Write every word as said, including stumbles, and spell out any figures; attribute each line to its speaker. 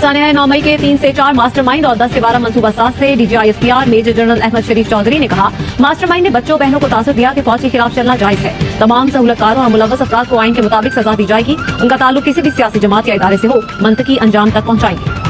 Speaker 1: सामने है नौ मई के तीन से चार मास्टरमाइंड और दस से बारह मंसूबा साज से DG ISPR major general Ahmed Sharif Chaudhry ने कहा, मास्टरमाइंड ने बच्चों बहनों को तासुर दिया कि फौज के खिलाफ चलना जायज है। तमाम सहूलतकारों और मुलव्वस अफराद को आइन के मुताबिक सजा दी जाएगी। उनका ताल्लुक किसी भी सियासी जमात या इदारे से हो, मंतकी अंजाम तक पहुँचाएंगे।